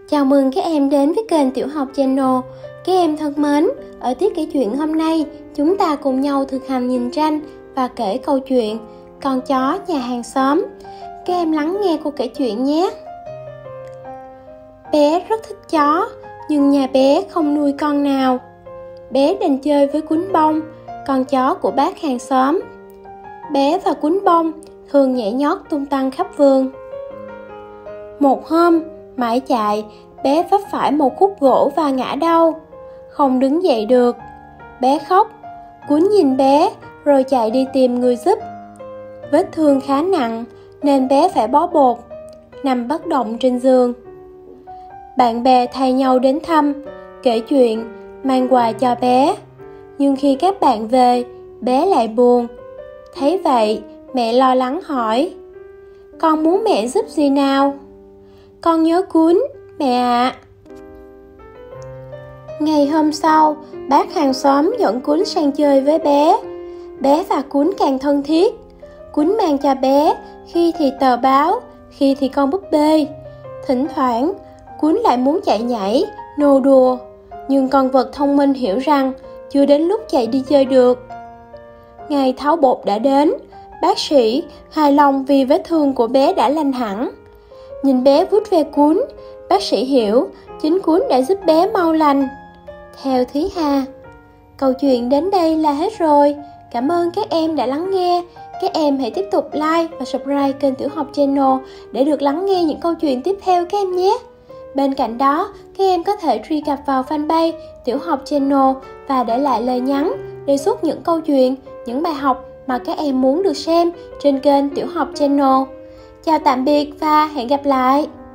Chào mừng các em đến với kênh Tiểu học Channel. Các em thân mến, ở tiết kể chuyện hôm nay, chúng ta cùng nhau thực hành nhìn tranh và kể câu chuyện Con chó nhà hàng xóm. Các em lắng nghe cô kể chuyện nhé. Bé rất thích chó, nhưng nhà bé không nuôi con nào. Bé đành chơi với Cún Bông, con chó của bác hàng xóm. Bé và Cún Bông thường nhảy nhót tung tăng khắp vườn. Một hôm, mãi chạy, bé vấp phải một khúc gỗ và ngã đau, không đứng dậy được. Bé khóc, Cún nhìn bé rồi chạy đi tìm người giúp. Vết thương khá nặng nên bé phải bó bột, nằm bất động trên giường. Bạn bè thay nhau đến thăm, kể chuyện, mang quà cho bé. Nhưng khi các bạn về, bé lại buồn. Thấy vậy, mẹ lo lắng hỏi: "Con muốn mẹ giúp gì nào?" "Con nhớ Cún, mẹ ạ." Ngày hôm sau, bác hàng xóm dẫn Cún sang chơi với bé. Bé và Cún càng thân thiết. Cún mang cho bé khi thì tờ báo, khi thì con búp bê. Thỉnh thoảng, Cún lại muốn chạy nhảy, nô đùa. Nhưng con vật thông minh hiểu rằng chưa đến lúc chạy đi chơi được. Ngày tháo bột đã đến. Bác sĩ hài lòng vì vết thương của bé đã lành hẳn. Nhìn bé vuốt ve Cún, bác sĩ hiểu chính Cún đã giúp bé mau lành. Theo Thúy Hà. Câu chuyện đến đây là hết rồi. Cảm ơn các em đã lắng nghe. Các em hãy tiếp tục like và subscribe kênh Tiểu học Channel để được lắng nghe những câu chuyện tiếp theo các em nhé. Bên cạnh đó, các em có thể truy cập vào fanpage Tiểu học Channel và để lại lời nhắn, đề xuất những câu chuyện, những bài học mà các em muốn được xem trên kênh Tiểu học Channel. Chào tạm biệt và hẹn gặp lại!